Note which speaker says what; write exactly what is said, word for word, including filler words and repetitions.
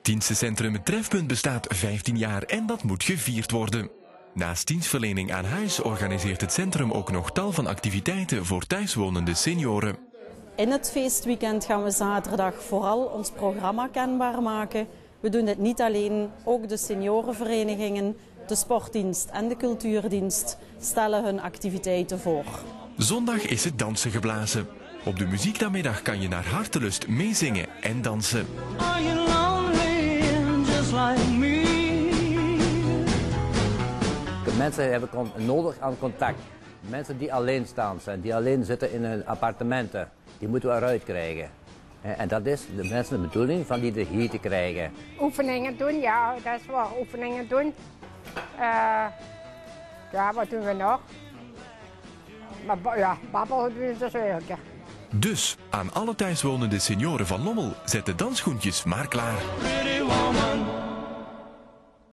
Speaker 1: Dienstencentrum Trefpunt bestaat vijftien jaar en dat moet gevierd worden. Naast dienstverlening aan huis organiseert het centrum ook nog tal van activiteiten voor thuiswonende senioren.
Speaker 2: In het feestweekend gaan we zaterdag vooral ons programma kenbaar maken. We doen dit niet alleen, ook de seniorenverenigingen, de sportdienst en de cultuurdienst stellen hun activiteiten voor.
Speaker 1: Zondag is het dansen geblazen. Op de muzieknamiddag kan je naar hartelust meezingen en dansen.
Speaker 3: Mensen hebben nodig aan contact. Mensen die alleenstaand zijn, die alleen zitten in hun appartementen, die moeten we eruit krijgen. En dat is de mensen de bedoeling van die er hier te krijgen.
Speaker 4: Oefeningen doen, ja, dat is wel oefeningen doen. Uh, ja, wat doen we nog? Maar ja, babbelen doen ze zeker.
Speaker 1: Dus aan alle thuiswonende senioren van Lommel, zet de dansschoentjes maar klaar.